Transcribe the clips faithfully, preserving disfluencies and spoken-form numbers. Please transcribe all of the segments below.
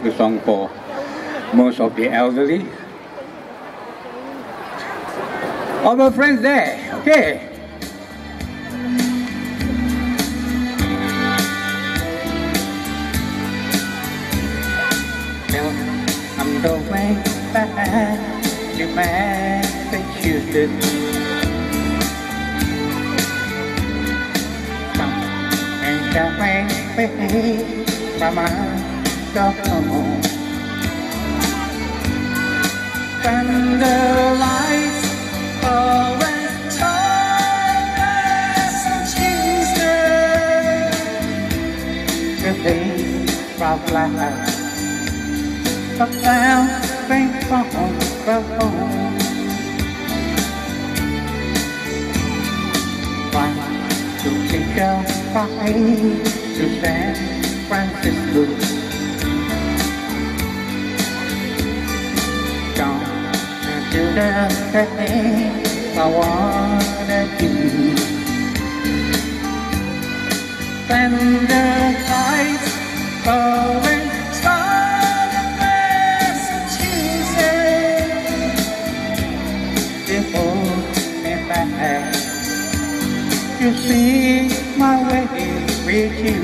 the song for most of the elderly. All our friends there, okay. I'm going back to Massachusetts. Come and get away from my home. When the lights are red on Massachusetts, the things of life. But now they won't go home. Why to take a flight to San Francisco? Gone to the place I wanna be. When the lights go in. You see my way with you.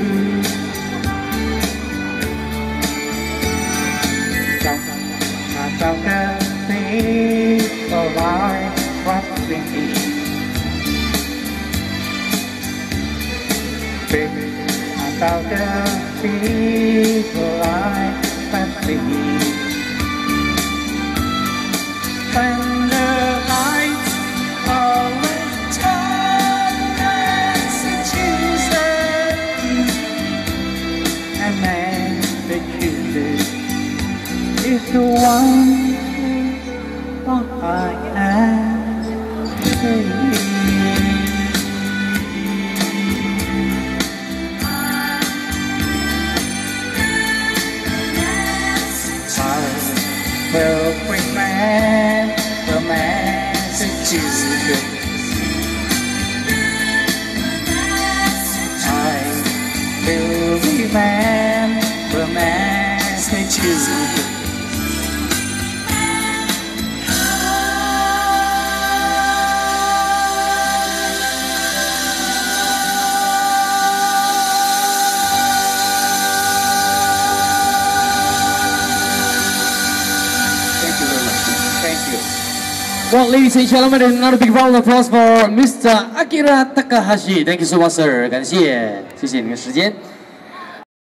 Don't I felt the thing of I was thinking. I felt the thing of I was thinking. When the lights are is the one I am. I will bring man the Massachusetts. I will remember Massachusetts. Well, ladies and gentlemen, another big round of applause for Mister Akira Takahashi. Thank you so much, sir. 感谢，谢谢你的时间。